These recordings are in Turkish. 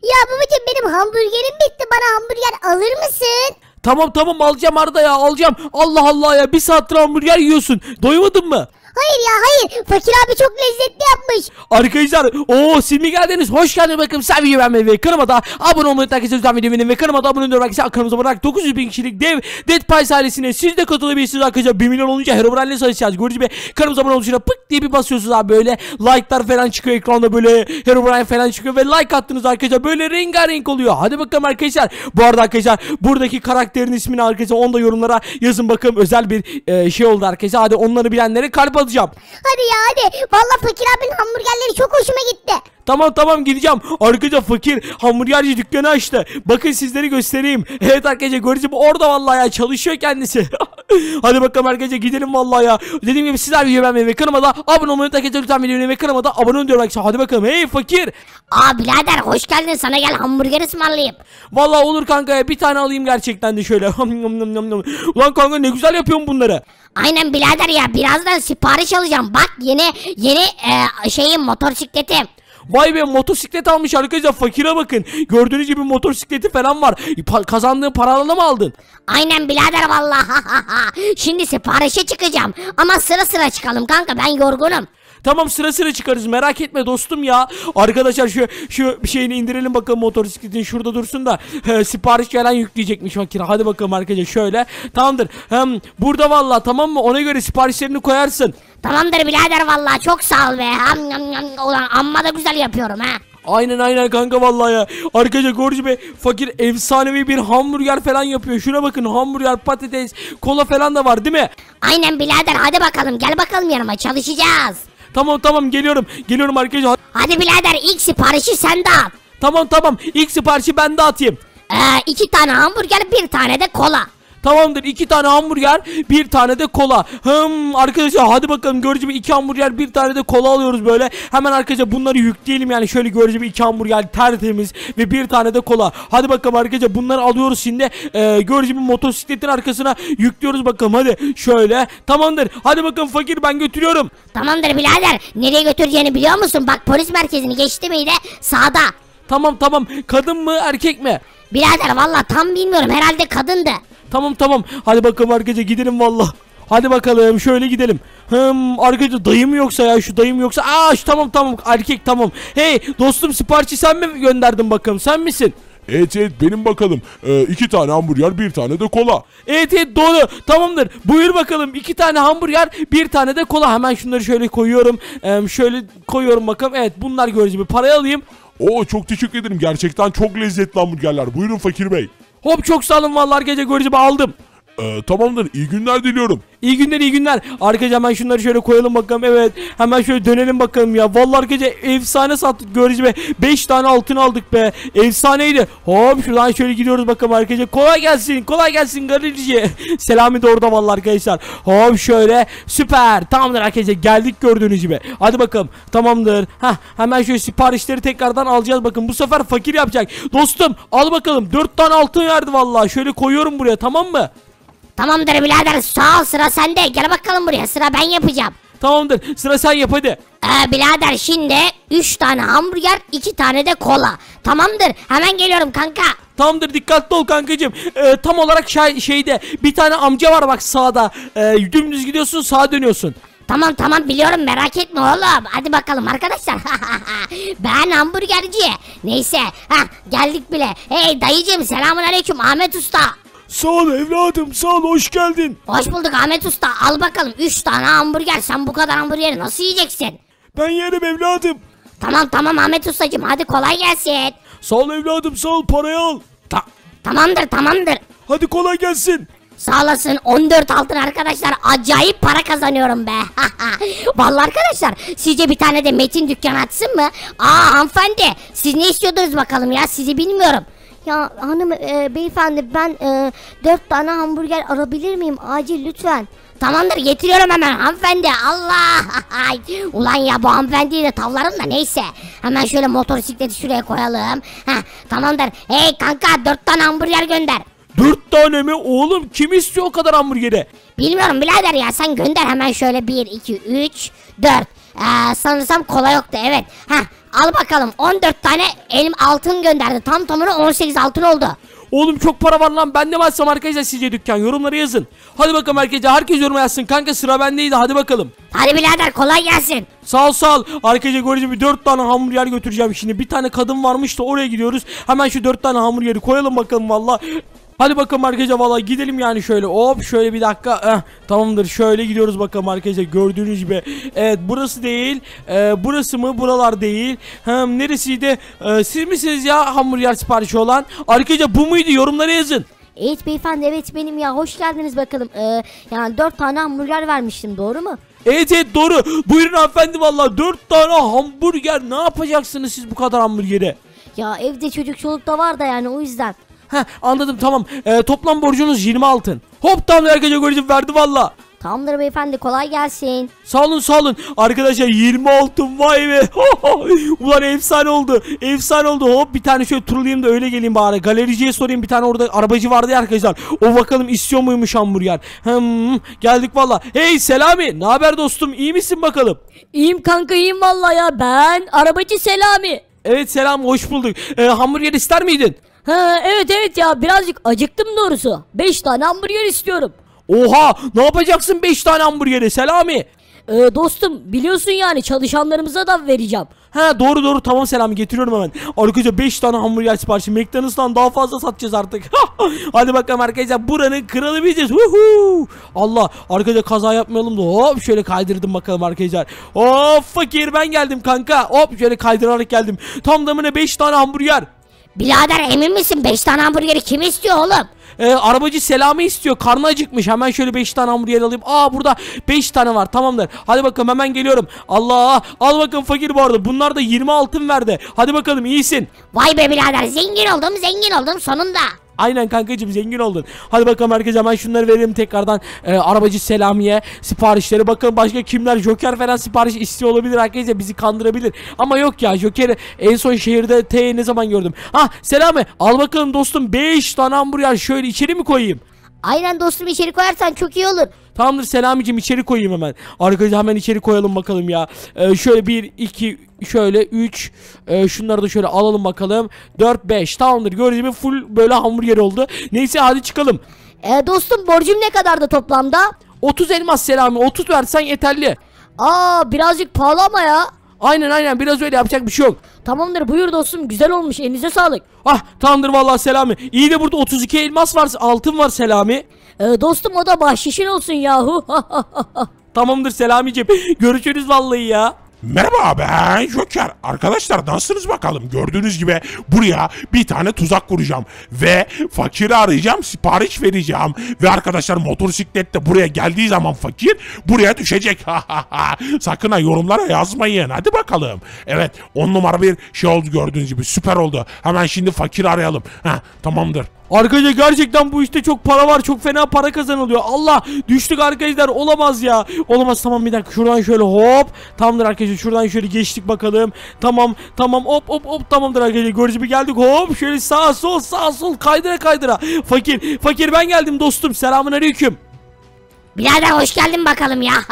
Ya babacığım benim hamburgerim bitti. Bana hamburger alır mısın? Tamam alacağım Arda ya, alacağım. Allah Allah ya, bir saattir hamburger yiyorsun. Doymadın mı? Hayır ya hayır. Fakir abi çok lezzetli yapmış. Arkadaşlar siz mi geldiniz? Hoş geldiniz bakalım. Sen videoyu beğenmeyi ve kanalıma da abone olmayı unutmayın. Lütfen videoyu beğenin ve kanalıma da abone olmayı unutmayın. Kanalımıza abone olarak 900 bin kişilik dev Dead Pies ailesine siz de katılabilirsiniz arkadaşlar. 1 milyon olunca Herobrine'le çalışacağız. Gördüğünüz gibi kanalımıza abone olunca pık diye bir basıyorsunuz abi, böyle like'lar falan çıkıyor ekranda, böyle Herobrine falan çıkıyor ve like attınız arkadaşlar, böyle rengarenk oluyor. Hadi bakalım arkadaşlar. Bu arada arkadaşlar buradaki karakterin ismini arkadaşlar onu da yorumlara yazın bakalım, özel bir şey oldu arkadaşlar. Hadi onları bilenlere kalp atacağım. Hadi ya hadi. Vallahi Fakir abinin hamburgerleri çok hoşuma gitti. Tamam gideceğim. Arkadaşlar fakir hamburgerci dükkanı açtı. Bakın sizleri göstereyim. Evet arkadaşlar gördüğünüz gibi orada vallahi ya, çalışıyor kendisi. Hadi bakalım arkadaşlar gidelim vallahi ya. Dediğim gibi sizler videoyu beğenmeyi ve kanalıma da abone olmayı unutmayın. Lütfen videoyu ve kanalıma da abone olun diyorum arkadaşlar. Hadi bakalım. Hey fakir. Birader hoş geldin, sana gel hamburger ısmarlayayım. Vallahi olur kanka ya, bir tane alayım gerçekten de şöyle. Ulan kanka ne güzel yapıyorsun bunları. Aynen birader ya, birazdan sipariş alacağım. Bak yeni motosikletim. Vay be, motosiklet almış arkadaşlar, fakire bakın. Gördüğünüz gibi motosikleti falan var. Kazandığın paralarla mı aldın? Aynen birader vallahi. Şimdi siparişe çıkacağım. Ama sıra çıkalım kanka, ben yorgunum. Tamam sıra çıkarız, merak etme dostum ya. Arkadaşlar şu bir şeyini indirelim bakalım, motosikletin şurada dursun da sipariş gelen yükleyecekmiş makine. Hadi bakalım arkadaşlar şöyle. Tamamdır. Burada vallahi, tamam mı? Ona göre siparişlerini koyarsın. Tamamdır birader vallahi, çok sağ ol be. Ulan amma da güzel yapıyorum ha. Aynen kanka vallahi ya. Arkadaşlar gördüğünüz gibi fakir efsanevi bir hamburger falan yapıyor. Şuna bakın, hamburger, patates, kola falan da var değil mi? Aynen birader, hadi bakalım, gel bakalım yanıma, çalışacağız. Tamam geliyorum arkadaşlar. Hadi birader, ilk siparişi sen dağıt. Tamam ilk siparişi ben dağıtayım. 2 tane hamburger, 1 tane de kola. Tamamdır, 2 tane hamburger, 1 tane de kola. Arkadaşlar hadi bakalım, gördüğünüz gibi 2 hamburger, 1 tane de kola alıyoruz böyle. Hemen arkadaşlar bunları yükleyelim, yani şöyle gördüğünüz gibi 2 hamburger tertemiz ve 1 tane de kola. Hadi bakalım arkadaşlar bunları alıyoruz şimdi. Gördüğünüz gibi motosikletin arkasına yüklüyoruz bakalım, hadi şöyle. Tamamdır, hadi bakalım fakir, ben götürüyorum. Tamamdır birader, nereye götüreceğini biliyor musun? Bak polis merkezini geçti miydi? Sağda. Tamam kadın mı erkek mi? Birader valla tam bilmiyorum, herhalde kadındı. Tamam hadi bakalım arkadaşlar gidelim valla. Hadi bakalım şöyle gidelim. Arkadaşlar dayı mı yoksa ya, şu dayı mı yoksa? Tamam erkek, tamam. Hey dostum, siparişi sen mi gönderdin bakalım, sen misin? Evet benim bakalım. 2 tane hamburger, 1 tane de kola. Evet doğru, tamamdır. Buyur bakalım, 2 tane hamburger, 1 tane de kola. Hemen şunları şöyle koyuyorum. Şöyle koyuyorum bakalım. Evet bunlar gördüğünüz gibi, parayı alayım. Çok teşekkür ederim. Gerçekten çok lezzetli hamburgerler. Buyurun fakir bey. Hop çok sağ olun vallahi, gece gördüğünüz gibi aldım. Tamamdır. İyi günler diliyorum. İyi günler. Arkadaşlar hemen şunları şöyle koyalım bakalım. Evet. Hemen şöyle dönelim bakalım ya. Vallahi arkadaşlar efsane sattık, gördüğünüz gibi. 5 tane altın aldık be. Efsaneydi. Hop şuradan şöyle gidiyoruz bakalım arkadaşlar. Kolay gelsin galerici. Selami de orada vallahi arkadaşlar. Hop şöyle. Süper. Tamamdır arkadaşlar. Geldik gördüğünüz gibi. Hadi bakalım. Tamamdır. Hemen şöyle siparişleri tekrardan alacağız. Bakın bu sefer fakir yapacak. Dostum al bakalım. 4 tane altın verdi vallahi. Şöyle koyuyorum buraya, tamam mı? Tamamdır birader, sağ ol, sıra sende. Gel bakalım buraya, sıra ben yapacağım. Tamamdır, sıra sen yap hadi. Birader şimdi 3 tane hamburger, 2 tane de kola. Tamamdır, hemen geliyorum kanka. Tamamdır, dikkatli ol kankacığım. Tam olarak şeyde bir tane amca var bak sağda. Dümdüz gidiyorsun, sağa dönüyorsun. Tamam biliyorum, merak etme oğlum. Hadi bakalım arkadaşlar. Ben hamburgerci. Neyse geldik bile. Hey dayıcım, selamünaleyküm Ahmet Usta. Sağ ol evladım, sağ ol, hoş geldin. Hoş bulduk Ahmet Usta, al bakalım 3 tane hamburger. Sen bu kadar hamburgeri nasıl yiyeceksin? Ben yerim evladım. Tamam Ahmet Ustacığım, hadi kolay gelsin. Sağ ol evladım, sağ ol, parayı al. Tamamdır. Hadi kolay gelsin. Sağ olasın, 14 altın arkadaşlar, acayip para kazanıyorum be. Vallahi arkadaşlar, sizce bir tane de Metin dükkan açsın mı? Hanımefendi, siz ne istiyordunuz bakalım ya, sizi bilmiyorum. Ya hanım beyefendi, ben 4 tane hamburger alabilir miyim? Acil lütfen. Tamamdır, getiriyorum hemen hanımefendi. Allah. Ulan ya, bu hanımefendiyi de tavlarım da neyse. Hemen şöyle motosikleti şuraya koyalım. Tamamdır. Hey kanka, 4 tane hamburger gönder. 4 tane mi oğlum, kim istiyor o kadar hamburgeri? Bilmiyorum birader ya, sen gönder hemen şöyle. 1 2 3 4. Sanırsam kola yoktu, evet. Al bakalım 14 tane elim altın gönderdi. Tam tamına 18 altın oldu. Oğlum çok para var lan. Ben de bassam arkadaşlar sizce dükkan. Yorumlara yazın. Hadi bakalım arkadaşlar. Herkes yoruma yazsın. Kanka sıra bendeydi. Hadi bakalım. Hadi birader kolay gelsin. Sağ ol sağ ol. Arkadaşlar göreceğim bir 4 tane hamburger götüreceğim şimdi. Bir tane kadın varmış da oraya gidiyoruz. Hemen şu 4 tane hamburgeri koyalım bakalım valla. Hadi bakalım arkadaşlar valla gidelim yani şöyle. Hop şöyle bir dakika. Tamamdır şöyle gidiyoruz bakalım arkadaşlar. Gördüğünüz gibi. Evet burası değil. Burası mı? Buralar değil. Neresiydi? Siz misiniz ya hamburger siparişi olan? Arkadaşlar bu muydu? Yorumlara yazın. Evet beyefendi, evet benim ya, hoş geldiniz bakalım. Yani 4 tane hamburger vermiştim, doğru mu? Evet evet doğru. Buyurun hanımefendi valla 4 tane hamburger. Ne yapacaksınız siz bu kadar hamburgeri? Ya evde çocuk çoluk da var da yani, o yüzden. Anladım tamam. Toplam borcunuz 20 altın. Hop tamam arkadaşlar göreceğim verdi valla. Tamamdır beyefendi, kolay gelsin. Sağ olun sağ olun. Arkadaşlar 20 altın vay be. Ulan efsane oldu. Efsane oldu. Hop bir tane şöyle turlayayım da öyle geleyim bari. Galericiye sorayım, bir tane orada arabacı vardı ya arkadaşlar. O bakalım istiyor muymuş hamburger. Geldik valla. Hey Selami, ne haber dostum, iyi misin bakalım? İyiyim kanka, iyiyim vallahi ya, ben arabacı Selami. Evet Selam, hoş bulduk. Hamburger ister miydin? Evet ya, birazcık acıktım doğrusu. 5 tane hamburger istiyorum. Oha, ne yapacaksın 5 tane hamburgeri Selami? Dostum biliyorsun yani, çalışanlarımıza da vereceğim. Doğru tamam Selami, getiriyorum hemen. Arkadaşlar 5 tane hamburger siparişi. McDonald's'tan daha fazla satacağız artık. Hadi bakalım arkadaşlar, buranın kralı biziz. Allah, arkadaşlar kaza yapmayalım da hop şöyle kaydırdım bakalım arkadaşlar. Hop fakir, ben geldim kanka. Hop şöyle kaydırarak geldim. Tam tamına 5 tane hamburger. Birader emin misin, 5 tane hamburgeri kim istiyor oğlum? Arabacı Selami istiyor. Karnı acıkmış. Hemen şöyle 5 tane hamburger alayım. Burada 5 tane var. Tamamdır. Hadi bakalım hemen geliyorum. Allah. Al bakalım fakir bu arada. Bunlar da 20 altın verdi. Hadi bakalım, iyisin. Vay be birader, zengin oldum sonunda. Aynen kankacığım, zengin oldun. Hadi bakalım herkese hemen şunları verelim tekrardan. Arabacı Selami'ye siparişleri. Bakalım başka kimler Joker falan sipariş istiyor olabilir arkadaşlar, bizi kandırabilir. Ama yok ya, Joker'i en son şehirde ne zaman gördüm. Selami, al bakalım dostum 5 tane hamburger, şöyle içeri mi koyayım? Aynen dostum, içeri koyarsan çok iyi olur. Tamamdır Selamicim, içeri koyayım hemen. Arkadaşlar hemen içeri koyalım bakalım ya. Şöyle 1 2 şöyle 3 şunları da şöyle alalım bakalım. 4 5 tamamdır, gördüğünüz gibi full böyle hamburger oldu. Neyse hadi çıkalım. Dostum borcum ne kadardı toplamda? 30 elmas Selami, 30 versen yeterli. Birazcık pahalı ama ya. Aynen biraz öyle, yapacak bir şey yok. Tamamdır, buyur dostum, güzel olmuş, elinize sağlık. Tamamdır vallahi Selami. İyi de burada 32 elmas var, altın var Selami. Dostum o da bahşişin olsun yahu. Tamamdır Selamicim. Görüşürüz vallahi ya. Merhaba, ben Joker. Arkadaşlar nasılsınız bakalım? Gördüğünüz gibi buraya bir tane tuzak kuracağım. Ve fakiri arayacağım, sipariş vereceğim. Ve arkadaşlar motosiklette buraya geldiği zaman fakir buraya düşecek. Sakın ha yorumlara yazmayın. Hadi bakalım. Evet, 10 numara bir şey oldu, gördüğünüz gibi süper oldu. Hemen şimdi fakiri arayalım. Tamamdır. Arkadaşlar gerçekten bu işte çok para var, çok fena para kazanılıyor. Allah, düştük arkadaşlar, olamaz ya. Olamaz, tamam bir dakika, şuradan şöyle hop. Tamamdır arkadaşlar, şuradan şöyle geçtik bakalım. Tamam hop tamamdır arkadaşlar, gördüğünüz gibi geldik, hop şöyle sağ sol kaydıra. Fakir ben geldim dostum, selamünaleyküm. Birader hoş geldin bakalım ya.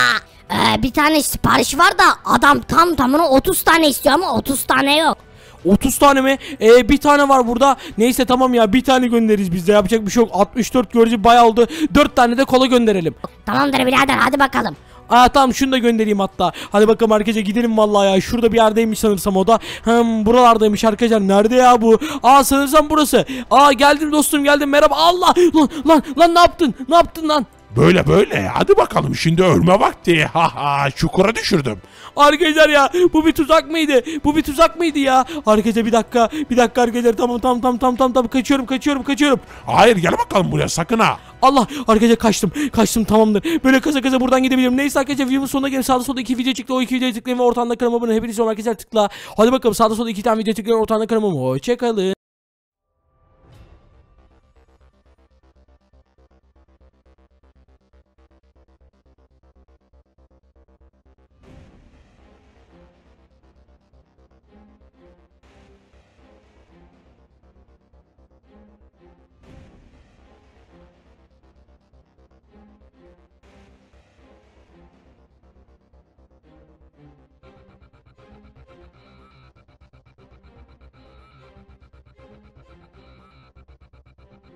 Bir tane sipariş var da adam tam tamına 30 tane istiyor ama 30 tane yok. 30 tane mi? Bir tane var burada. Neyse tamam ya, bir tane göndeririz biz de, yapacak bir şey yok. 64 görücü bayağı oldu. 4 tane de kola gönderelim. Tamamdır birader, hadi bakalım. Tamam, şunu da göndereyim hatta. Hadi bakalım arkadaşlar, gidelim vallahi ya. Şurada bir yerdeymiş sanırsam o da. Buralardaymış arkadaşlar. Nerede ya bu? Sanırsam burası. Geldim dostum, geldim, merhaba. Allah, lan ne yaptın lan? Böyle. Hadi bakalım, şimdi ölme vakti. Çukura düşürdüm. Arkadaşlar ya, bu bir tuzak mıydı ya? Arkadaşlar bir dakika arkadaşlar, tamam kaçıyorum. Hayır, gel bakalım buraya sakın ha. Allah, arkadaşlar kaçtım tamamdır. Böyle kaza buradan gidebilirim. Neyse arkadaşlar, videonun sonuna gelin. Sağda solda 2 video çıktı. O 2 videoyu tıklayın ve ortamda kanalıma abone olun. Hepinize arkadaşlar tıkla. Hadi bakalım, sağda solda 2 tane video tıklayın, ortamda kanalıma. Hoşçakalın.